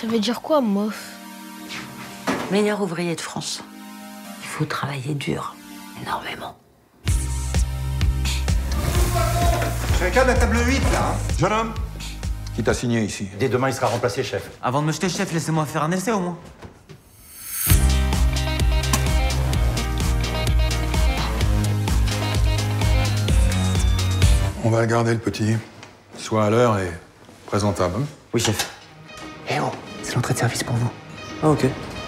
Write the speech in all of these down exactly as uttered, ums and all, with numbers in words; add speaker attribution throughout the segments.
Speaker 1: Ça veut dire quoi, mof?
Speaker 2: Meilleur ouvrier de France. Il faut travailler dur, énormément.
Speaker 3: J'ai un cas de la table huit, là. Hein.
Speaker 4: Jeune homme, qui t'a signé ici?
Speaker 3: Dès demain, il sera remplacé, chef.
Speaker 5: Avant de me jeter, chef, laissez-moi faire un essai au moins.
Speaker 4: On va le garder, le petit. Sois à l'heure et présentable. Hein.
Speaker 5: Oui, chef.
Speaker 6: Eh oh, c'est l'entrée de service pour vous.
Speaker 5: Ah, ok.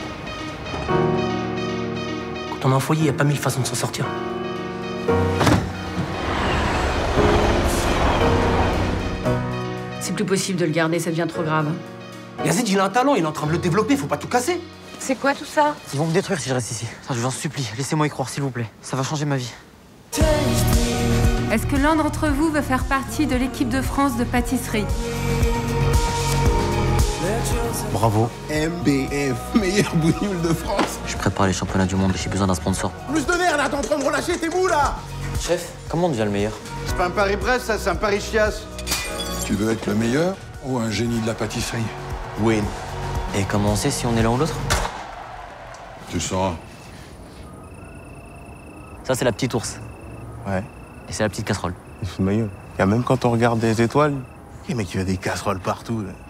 Speaker 6: Quand on a un foyer, il n'y a pas mille façons de s'en sortir.
Speaker 7: C'est plus possible de le garder, ça devient trop grave.
Speaker 6: Yazid, il a un talent, il est en train de le développer, faut pas tout casser.
Speaker 7: C'est quoi tout ça?
Speaker 5: Ils vont me détruire si je reste ici. Enfin, je vous en supplie, laissez-moi y croire, s'il vous plaît. Ça va changer ma vie.
Speaker 8: Est-ce que l'un d'entre vous veut faire partie de l'équipe de France de pâtisserie?
Speaker 5: Bravo.
Speaker 9: M B F, meilleur bougnoule de France.
Speaker 5: Je prépare les championnats du monde et j'ai besoin d'un sponsor.
Speaker 9: Plus de nerfs là, t'es en train de relâcher tes mous là.
Speaker 5: Chef, comment on devient le meilleur?
Speaker 3: C'est pas un Paris-Brest, ça, c'est un Paris-Chiasse.
Speaker 4: Tu veux être le meilleur ou un génie de la pâtisserie?
Speaker 6: Win.
Speaker 5: Et comment on sait si on est l'un ou l'autre?
Speaker 4: Tu le sauras.
Speaker 5: Ça, c'est la petite ours.
Speaker 6: Ouais.
Speaker 5: Et c'est la petite casserole.
Speaker 6: Il se fout de ma gueule. Et même quand on regarde des étoiles, les mecs, il y a des casseroles partout. Là.